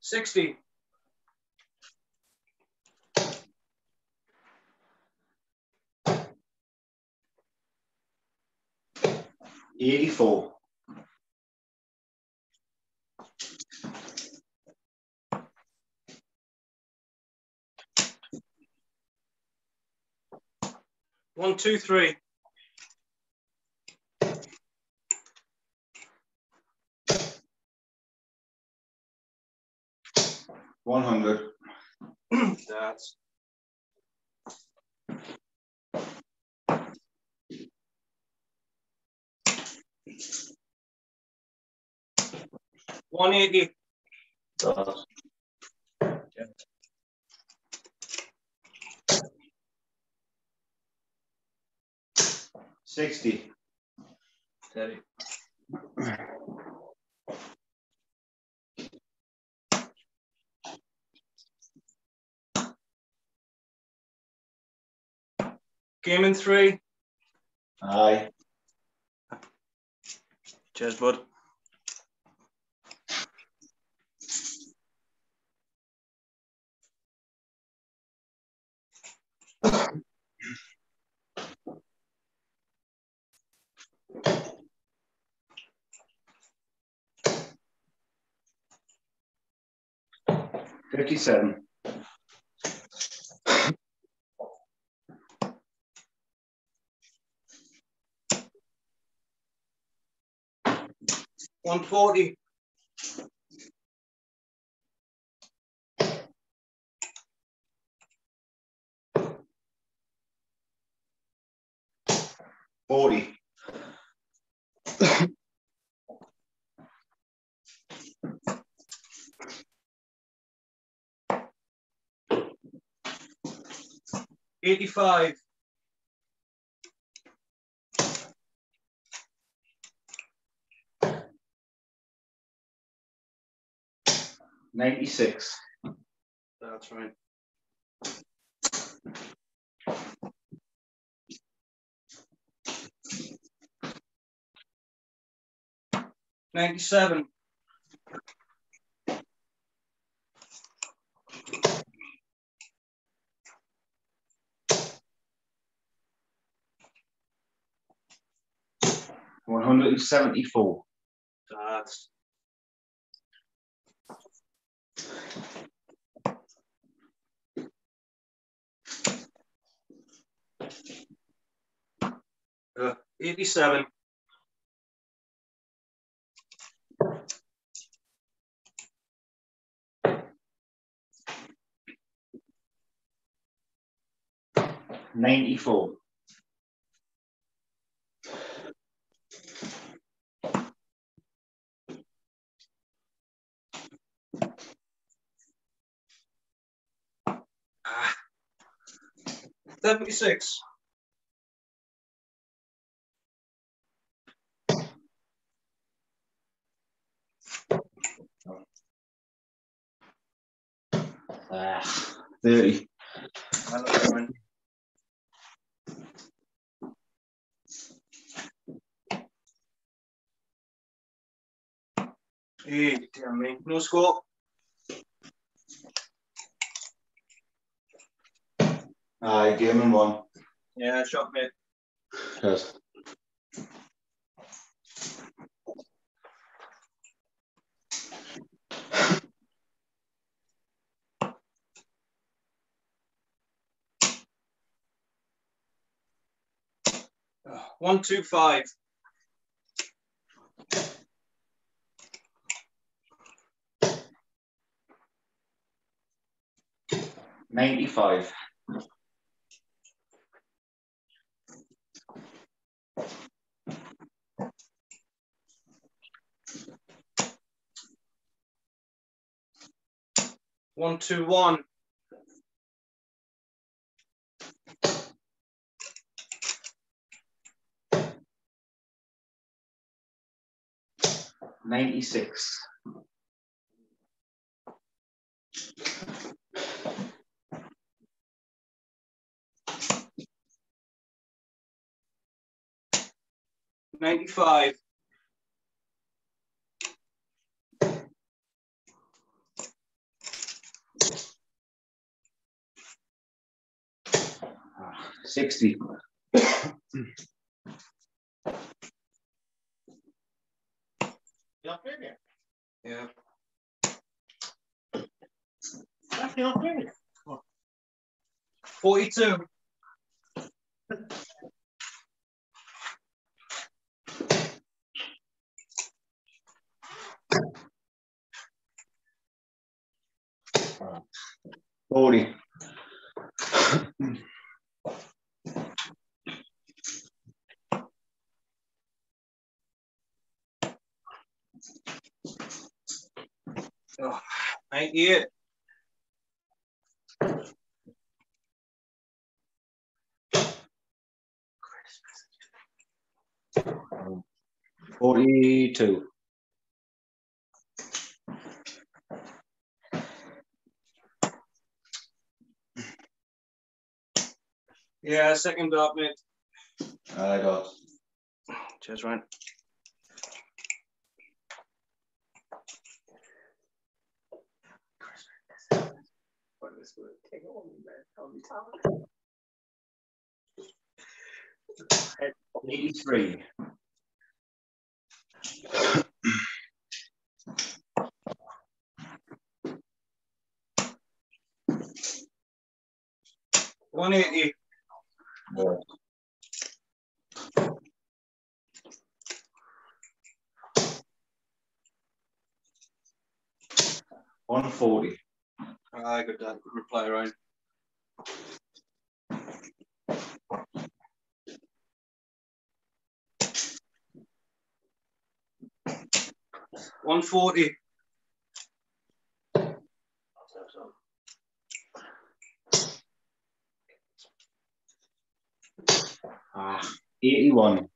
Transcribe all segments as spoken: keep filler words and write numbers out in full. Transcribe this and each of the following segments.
sixty. eighty-four. One, two, three. One hundred. That's one eighty. That's sixty. Steady. Game in three. Aye. Cheers, bud. fifty-seven. One forty. forty. Eighty-five. ninety-six. That's right. Ninety-seven. One hundred and seventy-four. That's uh, eighty-seven. ninety-four. Ah. Seventy-six. Ah, thirty. That's fine. Hey, damn me. No score. Aye, game in one. Yeah, shot mate. Yes. One, two, five. ninety-five. One, two, one. ninety-six. Ninety-five. sixty. Yeah. Forty-two. Forty. Oh, ninety-eight. Forty-two. Yeah, second up, mate. I got. Cheers, Ryan. Eighty-three. One eighty. Yeah. One forty. I got that. Good reply, Ryan. One forty. Ah, eighty-one.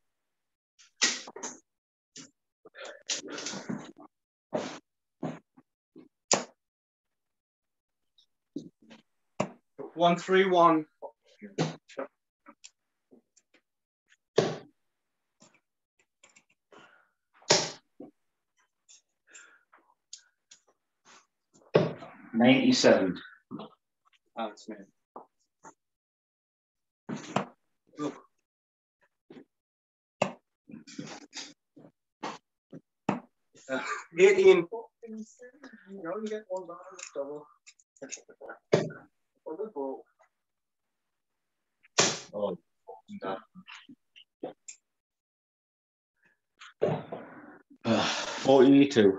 One three one. Ninety-seven. That's me. Look. Uh, eighteen. You only get one bar double. Oh, uh, forty-two.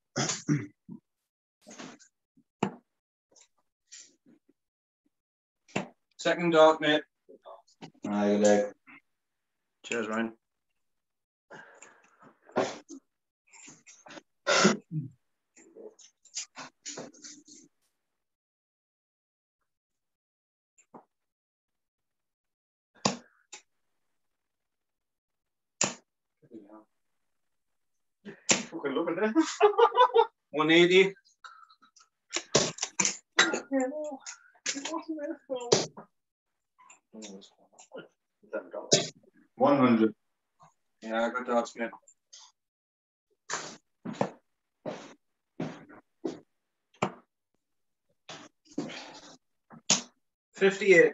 Second dart, mate. I leg. Cheers, Ryan. Fucking look at that. one eighty. One hundred. Yeah, I got darts, mate. Fifty-eight.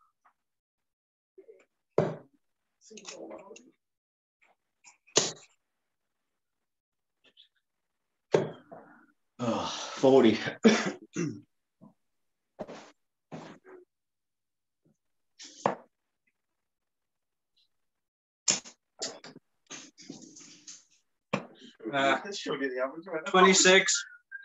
Oh, forty. Uh, twenty-six.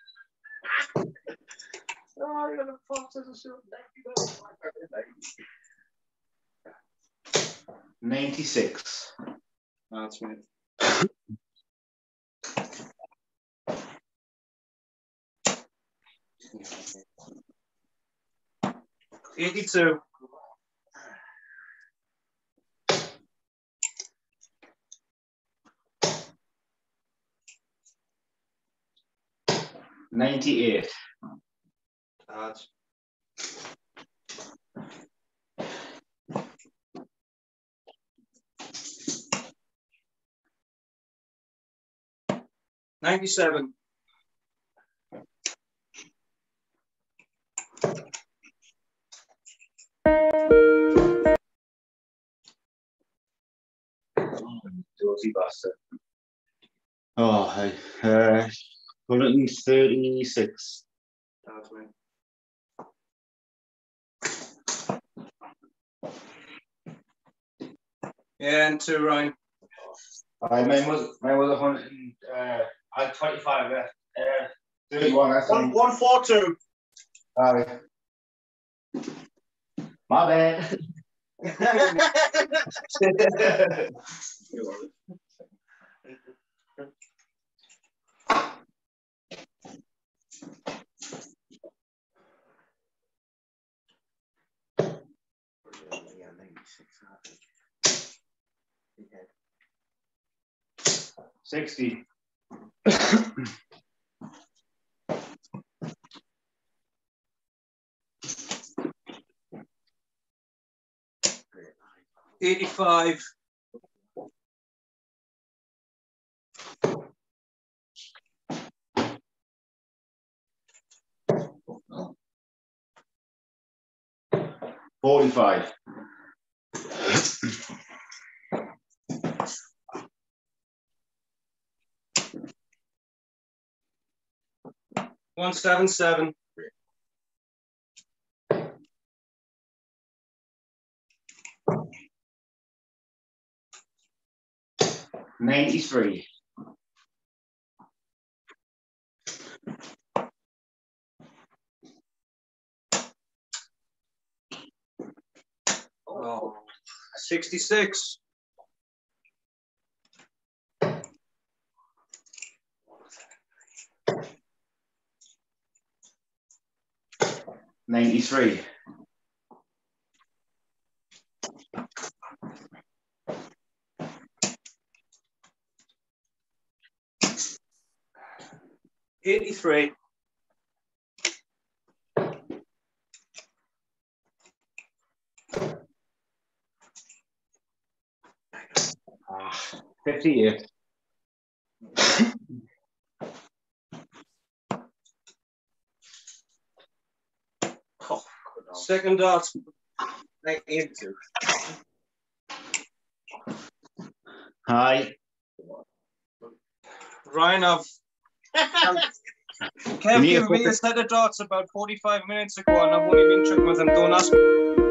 Ninety-six. That's me. eighty-two. Ninety-eight. That's ninety-seven. naughty bastard. Oh, hey, uh, one hundred thirty-six. That's me. Yeah, and two, Ryan. I mine was mine was a hundred. Uh, I had twenty-five left. Uh, thirty-one. That's One, one, four, two. Sorry. My bad. Sixty. Eighty-five. Forty-five. One, seven, seven. Ninety-three. Oh, sixty-six. Ninety-three. Eighty-three. Fifty-eight. Oh, second dart. ninety-two. Hi. Ryan, I've Kev Can you gave me put a set of darts about forty-five minutes ago, and I've only been checking with them. Don't ask me.